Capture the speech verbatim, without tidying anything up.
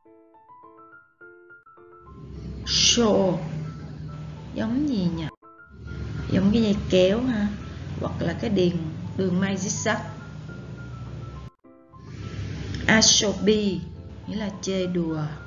Saw giống gì nhỉ? Giống cái dây kéo ha, hoặc là cái đường đường may zigzag. Asobi nghĩa là chê đùa.